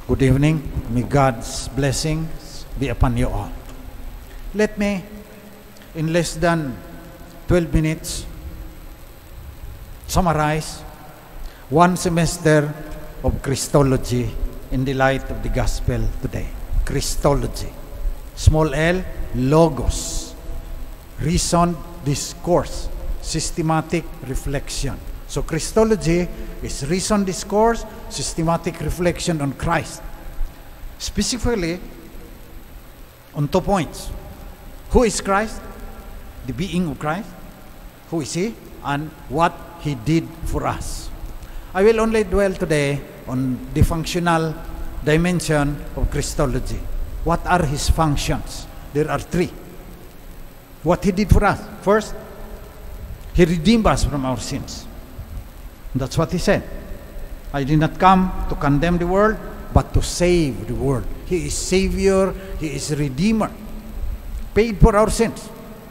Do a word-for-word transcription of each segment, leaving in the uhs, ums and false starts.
Good evening. May God's blessings be upon you all. Let me, in less than twelve minutes, summarize one semester of Christology in the light of the gospel today. Christology. Small l, logos. Reasoned discourse. Systematic reflection. So Christology is reasoned discourse, systematic reflection on Christ. Specifically, on two points. Who is Christ? The being of Christ. Who is He? And what He did for us. I will only dwell today on the functional dimension of Christology. What are His functions? There are three. What He did for us. First, He redeemed us from our sins. That's what He said. I did not come to condemn the world, but to save the world. He is Savior. He is Redeemer. Paid for our sins.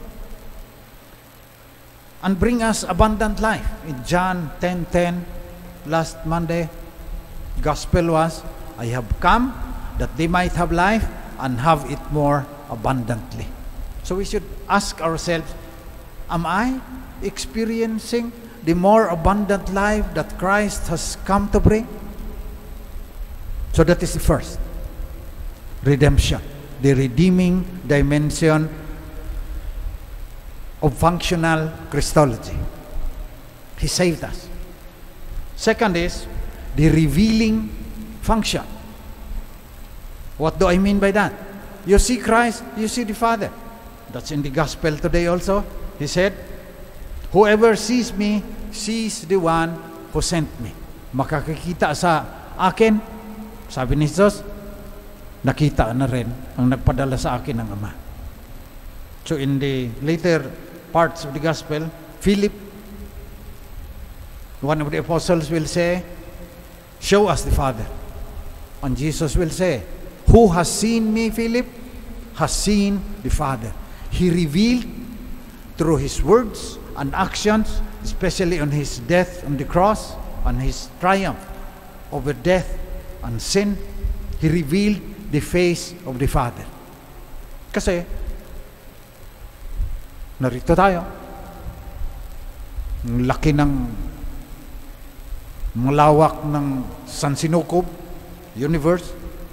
And bring us abundant life. In John ten ten, last Monday, Gospel was, I have come that they might have life and have it more abundantly. So we should ask ourselves, am I experiencing the more abundant life that Christ has come to bring? So that is the first. Redemption. The redeeming dimension of functional Christology. He saved us. Second is the revealing function. What do I mean by that? You see Christ, you see the Father. That's in the gospel today also. He said, whoever sees me, sees the one who sent me. Makakikita sa akin, sabi ni Jesus, nakita na rin ang nagpadala sa akin ng Ama. So in the later parts of the gospel, Philip, one of the apostles, will say, show us the Father. And Jesus will say, who has seen me, Philip, has seen the Father. He revealed through His words and actions, especially on His death on the cross, on His triumph over death and sin, He revealed the face of the Father. Kasi, narito tayo. Ang laki ng malawak ng San Sinukob, universe.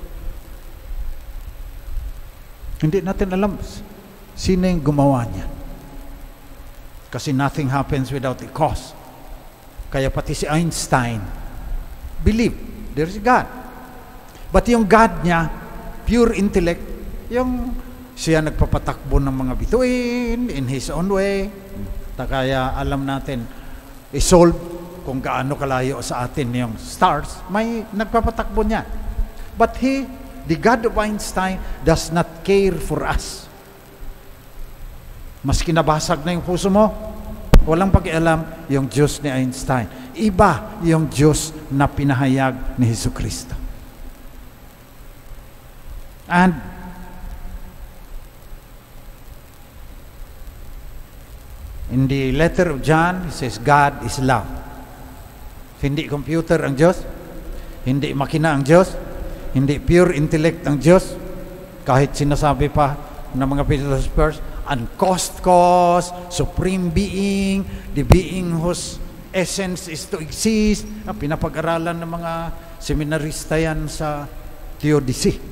Hindi natin alam sino yung gumawa niya. Kasi nothing happens without a cause. Kaya pati si Einstein believe there is God. But yung God niya, pure intellect, yung siya nagpapatakbo ng mga bituin in His own way. Kaya alam natin, i-solve kung gaano kalayo sa atin yung stars, may nagpapatakbo niya. But He, the God of Einstein, does not care for us. Mas kinabasag na yung puso mo, walang pakialam yung Diyos ni Einstein. Iba yung Diyos na pinahayag ni Jesucristo. And in the letter of John, it says, God is love. Hindi computer ang Diyos, hindi makina ang Diyos, hindi pure intellect ang Diyos, kahit sinasabi pa ng mga philosophers, uncause, supreme being, the being whose essence is to exist. Ah, pinapag-aralan ng mga seminarista yan sa theodicy.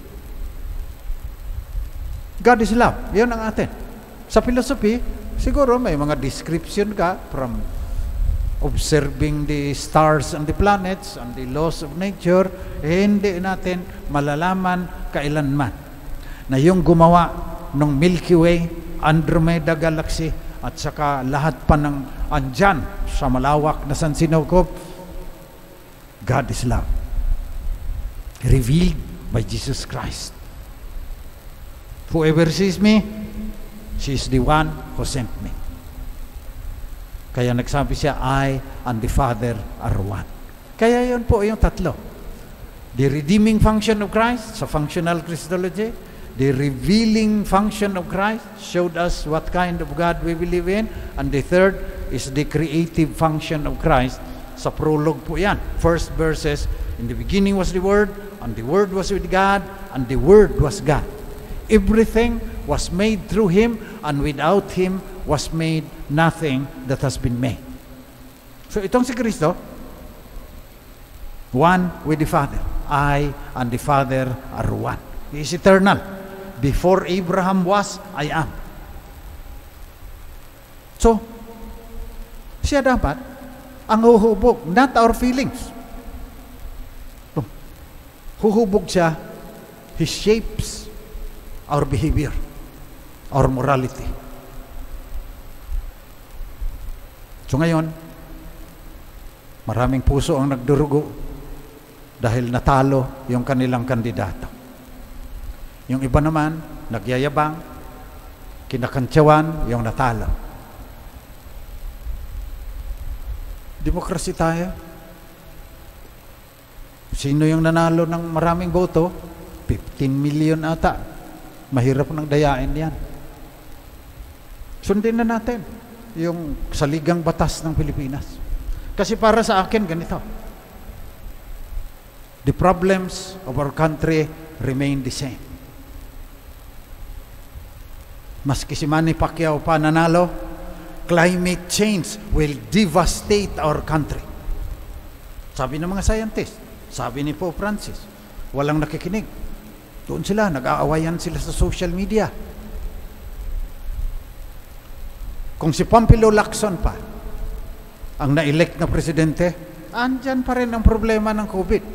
God is love. Yan ang atin. Sa philosophy, siguro may mga description ka from observing the stars and the planets and the laws of nature, eh, hindi natin malalaman kailanman na yung gumawa ng Milky Way, Andromeda Galaxy, at saka lahat pa ng andyan sa malawak na San Sinukob, God is love. Revealed by Jesus Christ. Whoever sees me, she is the one who sent me. Kaya nagsabi siya, I and the Father are one. Kaya yun po yung tatlo. The redeeming function of Christ sa functional Christology, the revealing function of Christ showed us what kind of God we believe in, and the third is the creative function of Christ. Sa prologue po yan. First verses, in the beginning was the Word, and the Word was with God, and the Word was God. Everything was made through Him, and without Him was made nothing that has been made. So itong si Kristo, one with the Father. I and the Father are one. He is eternal. Before Abraham was, I am. So, siya dapat ang huhubog, not our feelings. No. Huhubog siya, He shapes our behavior, our morality. So ngayon, maraming puso ang nagdurugo dahil natalo yung kanilang kandidato. Yung iba naman, nagyayabang, kinakantyawan yung natalo. Demokrasya tayo. Sino yung nanalo ng maraming boto? fifteen million ata. Mahirap nang dayain yan. Sundin na natin yung saligang batas ng Pilipinas. Kasi para sa akin, ganito. The problems of our country remain the same. Maski si Manny Pacquiao pa nanalo, climate change will devastate our country. Sabi ng mga scientists, sabi ni Pope Francis, walang nakikinig. Doon sila, nag-aawayan sila sa social media. Kung si Pompeo Lacson pa ang na-elect na presidente, andyan pa rin ang problema ng COVID.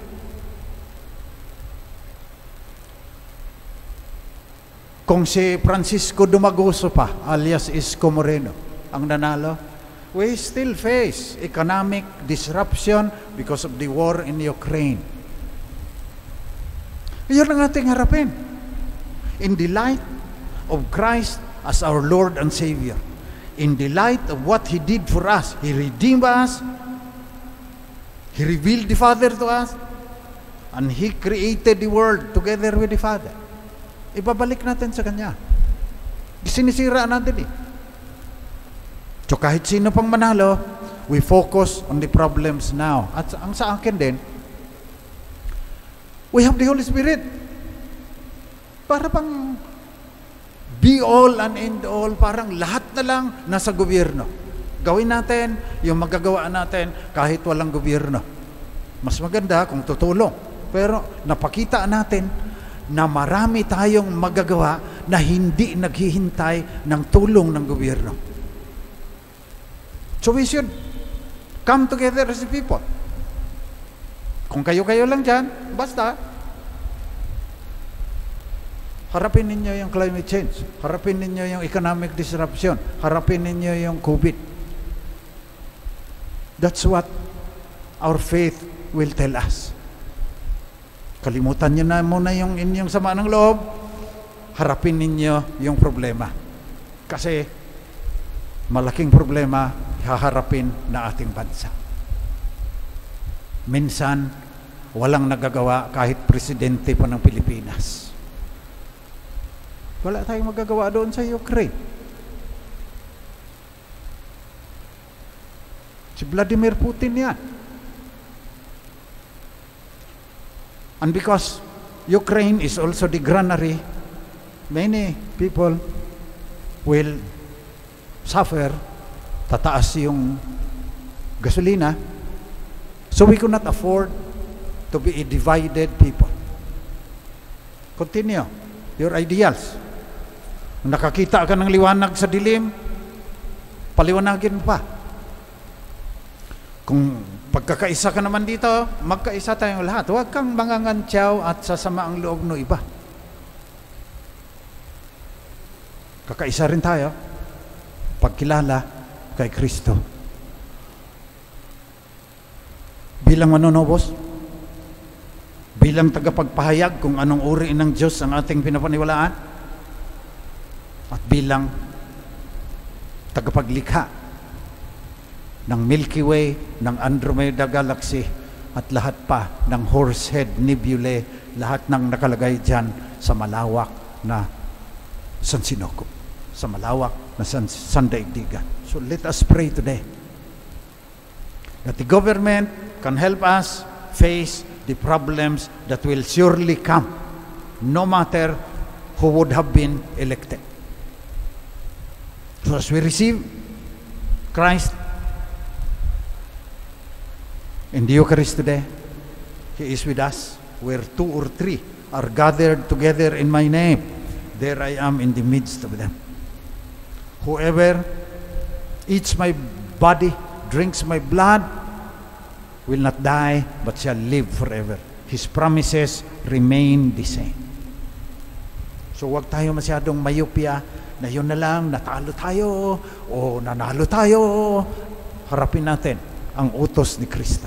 Kung si Francisco Dumagoso pa, alias Isko Moreno, ang nanalo, we still face economic disruption because of the war in Ukraine. Iyon ang ating harapin. In the light of Christ as our Lord and Savior, in the light of what He did for us, He redeemed us, He revealed the Father to us, and He created the world together with the Father. Ibabalik natin sa Kanya. Sinisira natin eh. So kahit sino pang manalo, we focus on the problems now. At ang sa akin din, we have the Holy Spirit. Para pang be all and end all, parang lahat na lang nasa gobyerno. Gawin natin yung magagawa natin kahit walang gobyerno. Mas maganda kung tutulong. Pero napakita natin na marami tayong magagawa na hindi naghihintay ng tulong ng gobyerno. So we should come together as a people. Kung kayo-kayo lang dyan, basta harapin ninyo yung climate change, harapin ninyo yung economic disruption, harapin ninyo yung COVID. That's what our faith will tell us. Kalimutan nyo na muna yung inyong sama ng loob, harapin ninyo yung problema. Kasi malaking problema haharapin na ating bansa. Minsan, walang nagagawa kahit presidente pa ng Pilipinas. Wala tayong magagawa doon sa Ukraine. Si Vladimir Putin yan. And because Ukraine is also the granary, many people will suffer, tataas yung gasolina, so we could not afford to be a divided people. Continue your ideals. Nakakita ka ng liwanag sa dilim, paliwanagin pa. Kung pagkakaisa ka naman dito, magkaisa tayong lahat. Huwag kang mangangantyaw at sasama ang loob ng iba. Kakaisa rin tayo pagkilala kay Kristo. Bilang manonobos, bilang tagapagpahayag kung anong uri ng Diyos ang ating pinapaniwalaan, at bilang tagapaglikha ng Milky Way, ng Andromeda Galaxy, at lahat pa ng Horsehead Nebulae, lahat ng nakalagay dyan sa malawak na sansinukob, sa malawak na san sandaigdigan. So let us pray today that the government can help us face the problems that will surely come, no matter who would have been elected. So as we receive Christ in the Eucharist today, He is with us. Where two or three are gathered together in my name, there I am in the midst of them. Whoever eats my body, drinks my blood, will not die, but shall live forever. His promises remain the same. So wag tayo masyadong mayupya na yun na lang, natalo tayo o nanalo tayo. Harapin natin ang utos ni Kristo.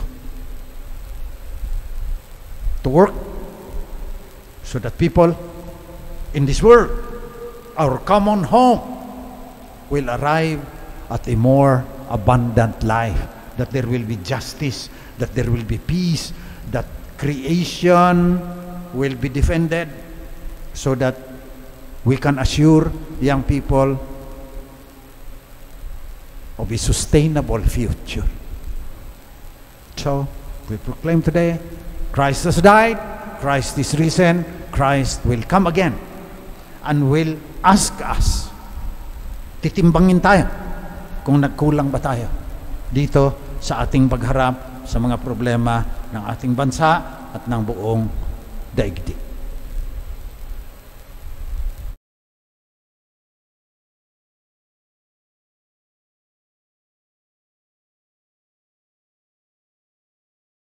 To work so that people in this world, our common home, will arrive at a more abundant life, that there will be justice, that there will be peace, that creation will be defended, so that we can assure young people of a sustainable future. So, we proclaim today, Christ has died, Christ is risen, Christ will come again, and will ask us, titimbangin tayo kung nagkulang ba tayo dito sa ating pagharap sa mga problema ng ating bansa at ng buong daigdig.